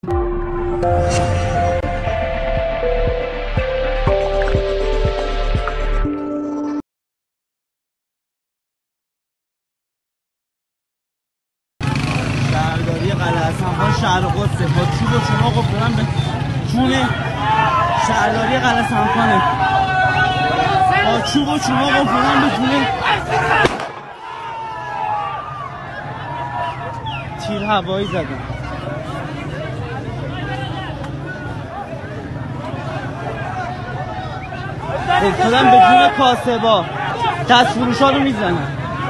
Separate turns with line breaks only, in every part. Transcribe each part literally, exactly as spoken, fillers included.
شهرداری قلعه حسن‌خان شهر قدسه با چوب و چماق افتادن به جون شهرداری قلعه حسن‌خانه با چوب و چماق افتادن به جون تیر هوایی زدن. افتادن به جون کاسبا، دست فروشا رو میزنن.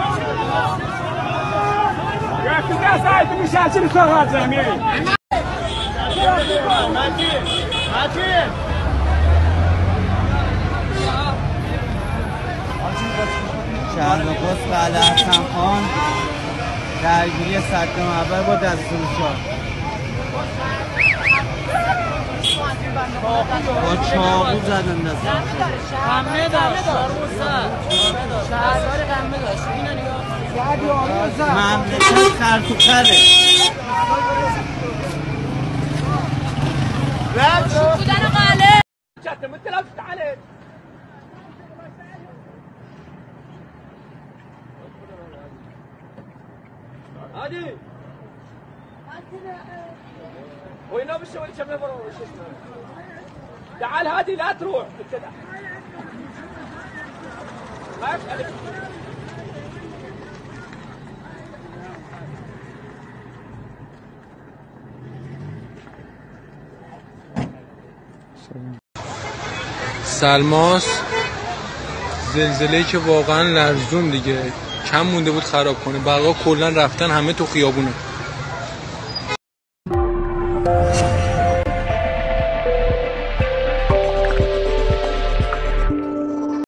شهر قدس قلعه حسن‌خان درگیری سد معبر با دست فروشا با چاقو زدن دست فروشا.
قمه داشت شهرداری قمه داشت. اینو نگاه
مملکت خر تو خره.
بودن قلعه
شتم انت لا تتعالج هادي وين بشوي وين شباب تعال هادي لا تروح كذا ما يفعل
سلماس زلزله‌ای که واقعا لرزون دیگه، کم مونده بود خراب کنه. برقا کلا رفتن همه تو خیابونه.